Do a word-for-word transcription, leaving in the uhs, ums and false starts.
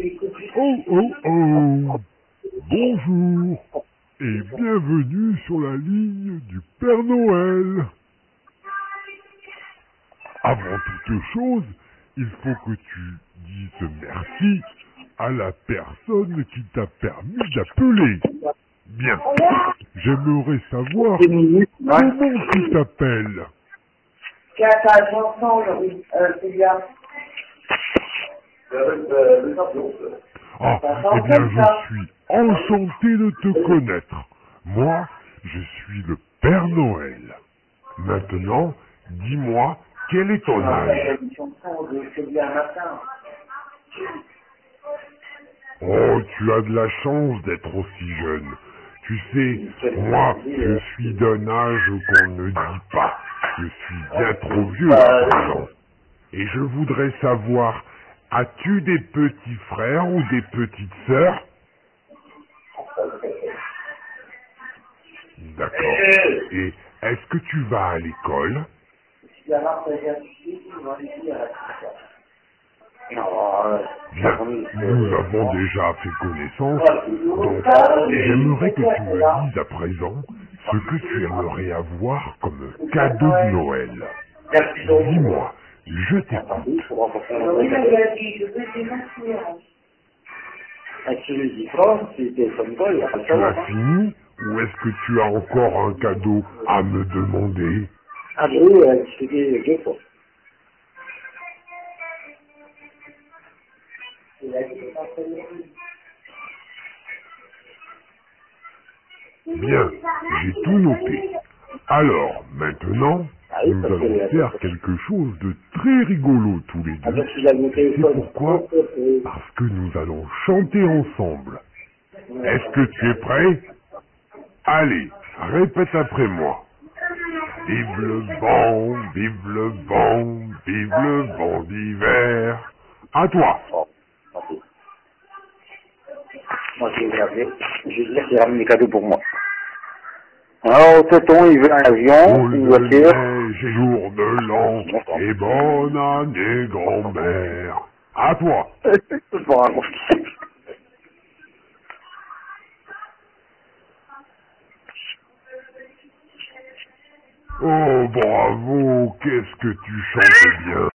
Oh oh oh. Bonjour et bienvenue sur la ligne du Père Noël. Avant toute chose, il faut que tu dises merci à la personne qui t'a permis d'appeler. Bien, j'aimerais savoir comment tu t'appelles. Ah, eh bien, je suis enchanté de te connaître. Moi, je suis le Père Noël. Maintenant, dis-moi, quel est ton âge? Oh, tu as de la chance d'être aussi jeune. Tu sais, moi, je suis d'un âge qu'on ne dit pas. Je suis bien trop vieux à présent. Et je voudrais savoir, as-tu des petits frères ou des petites sœurs? D'accord. Et est-ce que tu vas à l'école? Bien, nous avons déjà fait connaissance, donc j'aimerais que tu me dises à présent ce que tu aimerais avoir comme cadeau de Noël. Dis-moi, je t'écoute. Tu as fini ou est-ce que tu as encore un cadeau à me demander? Bien, j'ai tout noté. Alors, maintenant, nous allons faire quelque chose de très rigolo tous les deux. Tu sais pourquoi? Parce que nous allons chanter ensemble. Est-ce que tu es prêt? Allez, répète après moi. Vive le vent, vive le vent, vive le vent d'hiver. À toi. Moi, je vais regarder. Je vais dire qu'il ramène des cadeaux pour moi. Alors, tonton, il veut un avion, Boule une de voiture. neige et jour de l'an, et bonne année grand-mère. À toi. C'est pas raconter. Oh bravo, qu'est-ce que tu chantes bien.